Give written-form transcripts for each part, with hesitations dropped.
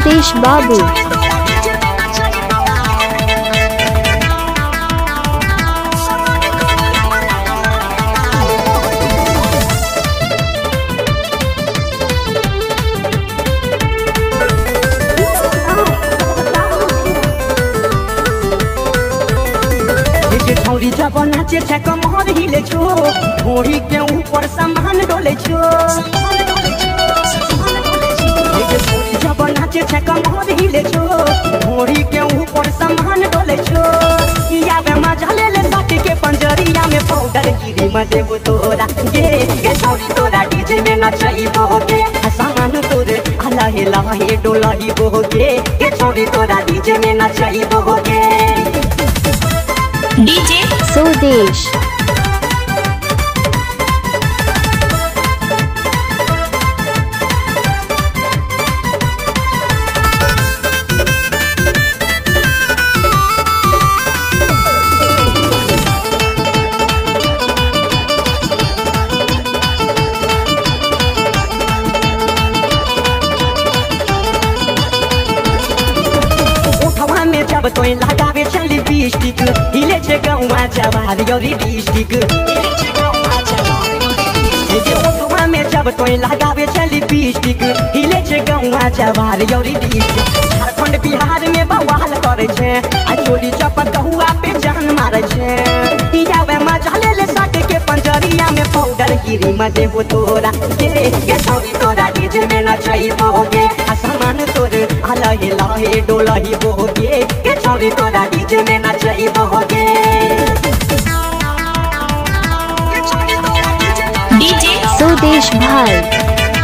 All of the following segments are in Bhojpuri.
Ritesh Babu. छौरी जब नाचे छ कमर हिले छो घोड़ी के ऊपर सामान डोले छो छौरी जब नाचे छ कमर हिले छो घोड़ी के ऊपर सामान डोले छो या बे मजा ले ले साथ के पंजरिया में पाउडर गिरी म देबो तोरा के छौरी तोरा डीजे में नचइबो के सामान तोरे हलाहे लहे डोलइबो के छौरी तोरा डीजे में नचइबो के DJ Sudesh. जब तोय लगावे चली बिस्टिक हिले छे गौवा जवार योरी डिस्ट्रिक्ट हिले छे गौवा जवार योरी ओठवा में जब तोय लगावे चली बिस्टिक हिले छे गौवा जवार योरी डिस्ट्रिक्ट झारखंड बिहार में बवाल करे छे आ चोली चपक हुआ पे जान मारे छे इया वे मजा ले ले साट के पंजरिया में पाउडर गिरी म देबो तोरा के छौरी तोरा डीजे में नचइबो गे आ सामान तोरे हलहे लहे डोलइबो गे के छौरी तोरा डीजे में नचइबो गे DJ Sudesh Bhai.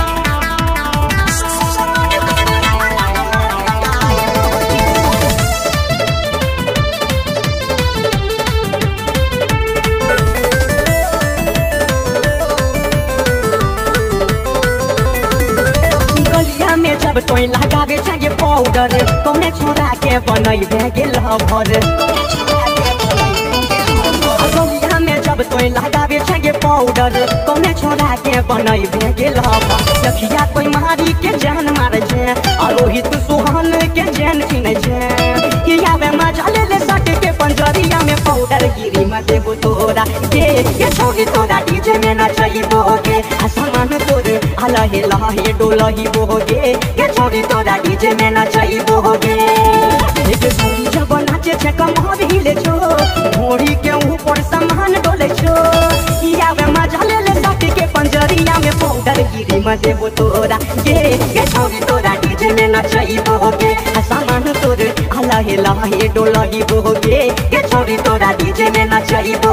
जब तोय लगावे चाहिए पाउडर कौने छोरा के बनइबे गे लवर गलिया में जब तोय लगावे चाहिए पाउडर कौने छोरा के बनइबे गे लवर सखिया कोई मारी के जान मारे छे आ रोहित सुहान के जान किने छे किया वे मजा ले ले सट के पंजरिया में पाउडर गिरी म देबो तोरा के छौरी तोरा डीजे में नचइबो गे आ सामान तोरे हलहे लहे डोलइबो गे के छौरी तोरा डीजे में नचइबो गे छौरी जब नाचे छ कमर हिले छो घोड़ी के ऊपर सामान डोले छो या वे मजा ले ले सट के पंजरिया में पाउडर गिरी म देबो तोरा के छौरी तोरा डीजे में नचइबो गे आ सामान तोरे हलहे लहे डोलइबो गे के छौरी तोरा डीजे में नचइबो